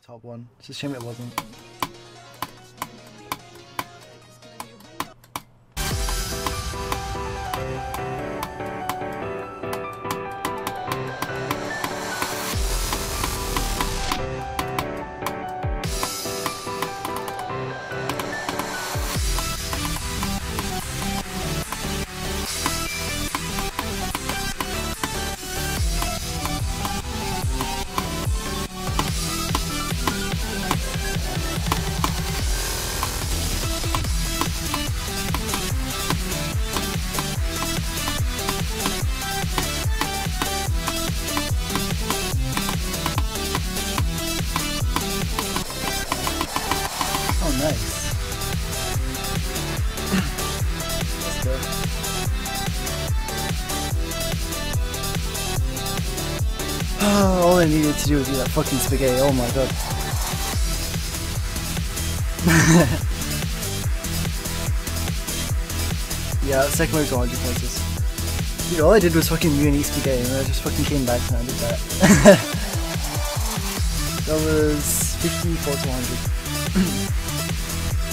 top 1. It's a shame it wasn't. Nice. Let's go. Oh, all I needed to do was do that fucking spaghetti. Oh my god. Yeah, the second wave's 100 points. Dude, all I did was fucking eat spaghetti and I just fucking came back and I did that. That was 54 to 100.